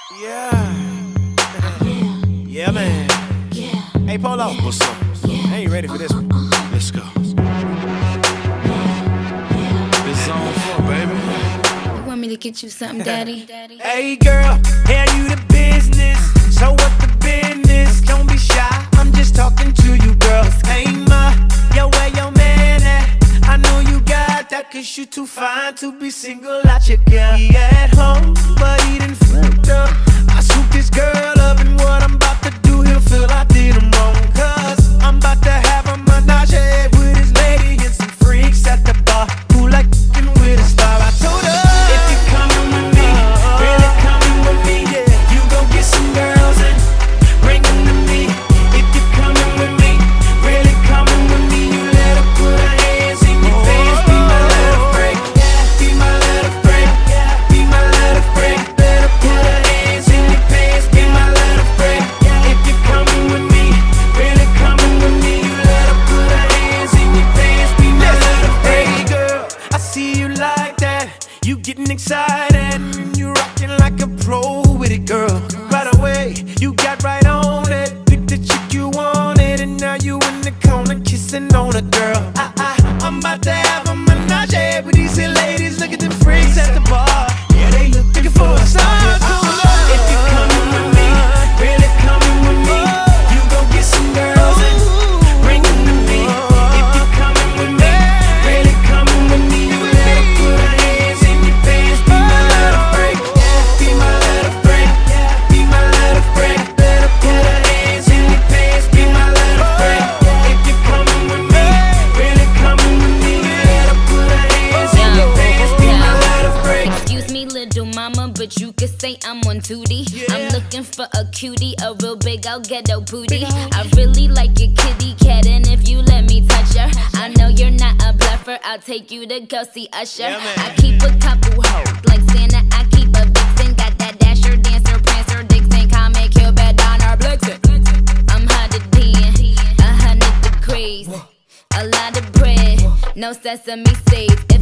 Yeah, man. Hey, Polo. What's up? I ain't ready for this one. Let's go. It's on for, baby. You want me to get you something, daddy? Hey, girl, hey, you the business. So what the business? Don't be shy, I'm just talking to you, girl. Hey, ma, yo, where your man at? I know you got that, cause you too fine to be single out your girl. He at home, but he done fucked up. I swooped this girl up, and what I'm about to do, he'll feel I did him wrong. Cause I'm about to have a menage with his lady and some freaks at the bar who like f***ing with a star. I told her, if you're coming with me, really coming with me, you go get some girls and bring them to me. If you're coming with me, really coming with me, you let her put her hands in your pants. Be my little freak, be my little freak, be my little freak. Let her put her hands in your pants. Be my little freak. If you're coming with me, really coming with me, you let her put her hands in your pants. Be my little freak. Hey girl, I see you like that. You getting excited and you rocking like a pro with it, girl. Right away, you got right on it. Pick the chick you wanted, and now you in the corner kissing on a girl. I'm about to have a menage with these here ladies. Look at them freaks at the bar. Yeah, they looking for a star. If you're coming with me, really coming with me, you go get some girls and bring them to me. If you're coming with me, really coming with me, you let her put her hands in your pants. Be my little freak, be my little freak, be my little freak. Let her put her hands in your pants. Be my little freak. If you're coming with me, really coming with me, you let her put her hands in your pants. Be my little freak. Excuse me, little mama, but you could say I'm on duty. I'm looking for a cutie, a real big old ghetto booty. I really like your kitty cat, and if you let me touch her, I know you're not a bluffer. I'll take you to go see Usher. I keep a couple hoes like Santa. I keep a vixen, got that dasher, dancer, prancer, Dixon, comic, Cupid, Donner, Blitzen. I'm hotter than 100 degrees, a lot of bread, no sesame seeds.